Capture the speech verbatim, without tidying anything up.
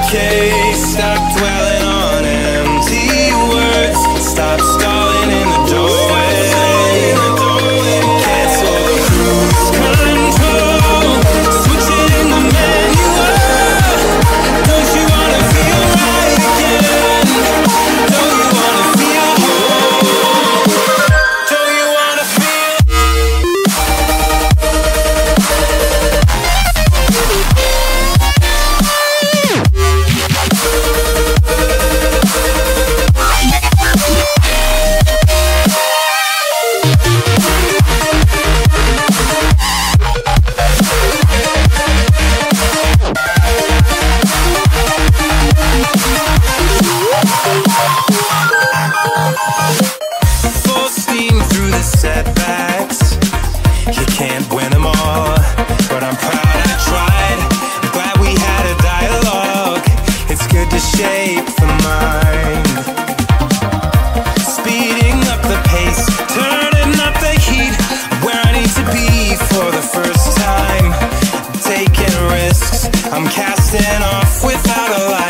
okay. Stop dwelling on empty words. Stop stalling in the doorway. Cancel the cruise control. Switch it in the manual. Don't you wanna feel right again? Don't you wanna feel whole? Don't you wanna feel? Full steam through the setbacks. You can't win them all, but I'm proud I tried. I'm glad we had a dialogue. It's good to shape the mind. Speeding up the pace, turning up the heat. Where I need to be for the first time. Taking risks, I'm casting off without a light.